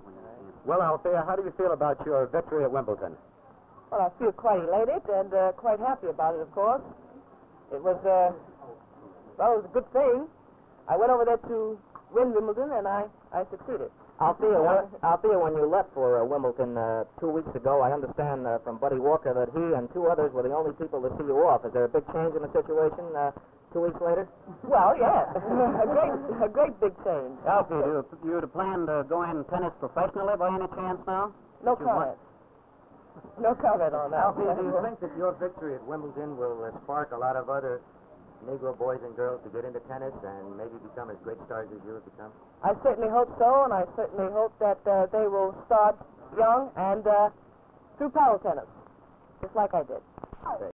Well, Althea, how do you feel about your victory at Wimbledon? Well, I feel quite elated and quite happy about it, of course. It was, well, it was a good thing. I went over there to win Wimbledon, and I succeeded. Althea, when you left for Wimbledon 2 weeks ago, I understand from Buddy Walker that he and two others were the only people to see you off. Is there a big change in the situation 2 weeks later? Well, yeah, a great big change. Alfie, do you plan to go in tennis professionally by any chance now? No comment. No comment on that. Althea, do you think that your victory at Wimbledon will spark a lot of other Negro boys and girls to get into tennis and maybe become as great stars as you have become? I certainly hope so, and I certainly hope that they will start young and through paddle tennis, just like I did.